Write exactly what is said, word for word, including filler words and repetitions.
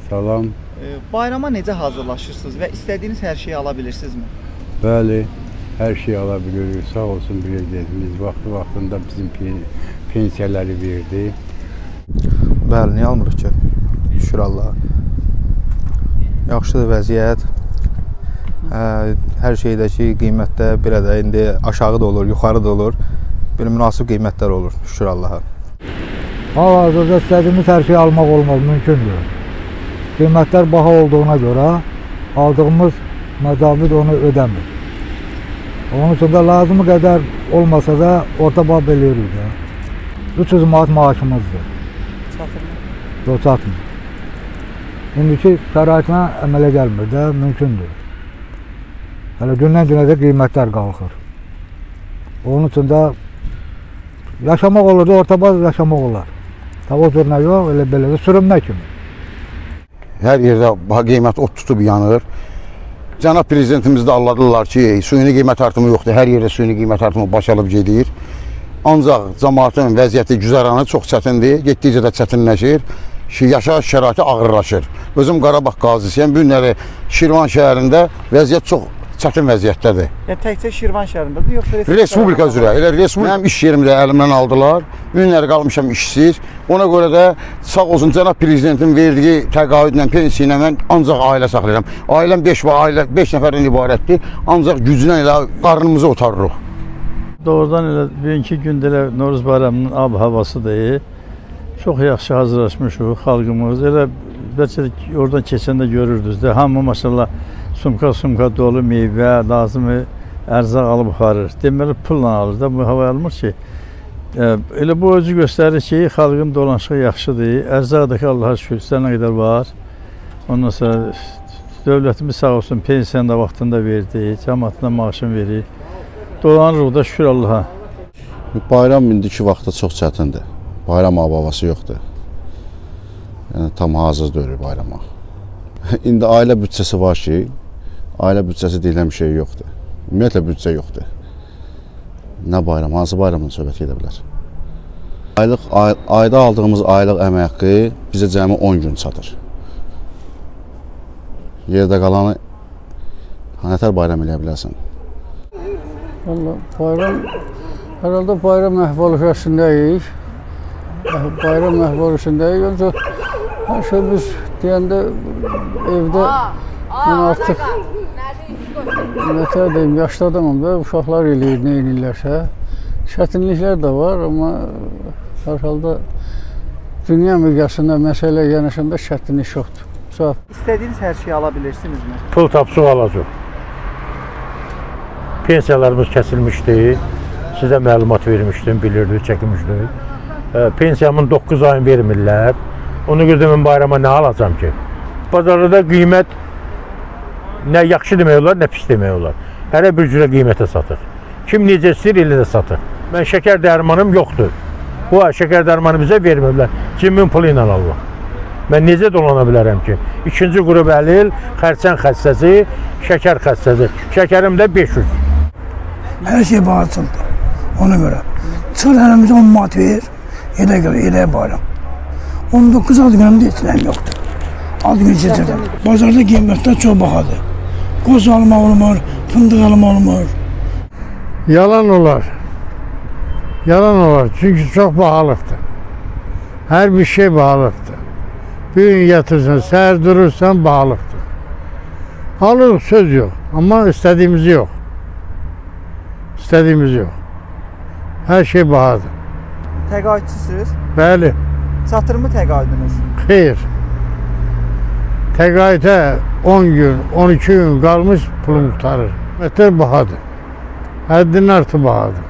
Salam. Bayrama necə hazırlaşırsınız və istədiyiniz hər şeyi ala bilirsinizmi? Bəli, hər şeyi ala bilirik. Sağ olsun prezidentimiz vaxtı vaxtında bizim pensiyaları verdi. Bəli, niyə almırıq ki? Şükür Allaha. Yaxşıdır vəziyyət. Hər şeydəki qiymətdə belə də indi aşağı da olur, yuxarı da olur. Belə münasib qiymətlər olur, şükür Allaha. Hal-hazırda istədiyimiz hər şeyi almaq olmaz, mümkündür. Qiymətlər baha olduğuna görə aldığımız məcavid onu ödəmir. Onun üçün də lazımı qədər olmasa da orta bab eləyirik də. üç yüz manat maaşımızdır. Çatırmı? Yox, çatmır. İndiki şəraitinə əmələ gəlmir də, mümkündür. Hələ gündən günə də qiymətlər qalxır. Onun üçün də yaşamaq olur da, orta baz yaşamaq olar. O cür nə yox, elə belə də sürünmə kimi. Hər yerdə qiymət ot tutub yanır. Cənab prezidentimiz də anladılar ki, süni qiymət artımı yoxdur. Hər yerdə süni qiymət artımı baş alıb gedir. Ancaq cəmaatın vəziyyəti, güzəranı çox çətindir. Getdikcə də çətinləşir. Yaşayış şəraiti ağırlaşır. Özüm Qarabağ qazisiyəm. Bu günləri Şirvan şəhərində vəziyyət çox çətin vəziyyətdədir. Yəni təkcə Şirvan şəhərindədir, yoxsa Respublika üzrə? Elə Respublika mənim iş yerimdə əlimdən aldılar. Bu günləri qalmışam işsiz. Ona görə də sağ olsun cənab prezidentin verdiyi təqaüdlə, pensiya ilə mən ancaq ailə saxlayıram. Ailəm beş ailə beş nəfərdən ibarətdir. Ancaq güclə elə qarnımızı otarırıq. Doğrudan elə bugünkü gündə elə Novruz bayramının ab-havası deyil. Çox yaxşı hazırlaşmışıq xalqımız. Elə bəlkə oradan keçəndə görürdünüz də, hamı maşallah sumka-sumka dolu meyvə, lazımı ərzaq alıb aparır. Deməli, pulla alır da, bu hava almır ki. Elə bu özü göstərir ki, xalqın dolanışığı yaxşıdır. Ərzaq da ki, Allah'a şükür, istənə qədər var. Ondan sonra dövlətimiz sağ olsun, pensiyanı da vaxtında verdi, cəmaatına maaşını verir. Dolanırıq da şükür Allah'a. Bayram indiki vaxtda çox çətindir. Bayram ab-havası yoxdur. Yəni, tam hazır deyil bayrama. İndi ailə büdcəsi var ki, ailə büdcəsi deyilən bir şey yoxdur. Ümumiyyətlə büdcə yoxdur. Nə bayram, hansı bayramdan söhbət edə bilər? Aylıq, ay, ayda aldığımız aylıq əmək haqqı bizə cəmi on gün çatır. Yerdə qalanı nətər bayram eləyə bilərsən? Vallahi bayram, herhalde bayram əhval-ruhiyyəsindəyik. Bayram əhval-ruhiyyəsindəyik. Ancaq hər şey biz deyəndə evdə mən artıq nətər deyim, yaşlı adamım da, uşaqlar eləyir, nə eləyirlərsə. Çətinliklər də var, amma hər halda dünya miqyasında məsələ yanaşanda çətinlik yoxdur. Sağ ol. İstədiyiniz hər şeyi ala bilirsinizmi? Pul tapsıq alacaq. Pensiyalarımız kəsilmişdi. Sizə məlumat vermişdim, bilirdik, çəkmişdik. Pensiyamın doqquz ayını vermirlər. Onu görə mən bayrama nə alacam ki? Bazarda qiymət nə yaxşı demək olar, nə pis demək olar. Hərə bir cürə qiymətə satır. Kim necə istəyir, elə də satır. Mən şəkər dərmanım yoxdur. Bu ay şəkər dərmanı bizə vermirlər. Cimin pulu ilə almaq. Mən necə dolana bilərəm ki? İkinci qrup əlil, xərçəng xəstəsi, şəkər xəstəsi. Şəkərim də beş yüz. Hər şey bağırsındır. Ona görə. Çıxır əlimizə on manat verir. Elə görə, elə bayram. on doqquz ad günümdə içiləm yoxdur. Ad günü keçirdim. Bazarda qiymətlər çox baxadır. Qoz alma olmur, fındıq alma olmur. Yalan olar. Yalan olar. Çünki çox bahalıqdır. Hər bir şey bahalıqdır. Bir gün yatırsan, səhər durursan bahalıqdır. Alırıq, söz yox. Amma istədiyimiz yox. İstədiyimiz yox. Hər şey bahadır. Təqaüdsüzsünüz? Bəli. Çatırmı təqaüdünüz? Xeyr. Təqaüdə on gün, on iki gün qalmış pulum qutarır. Qiymətlər bahadır. Həddindən artıq bahadır.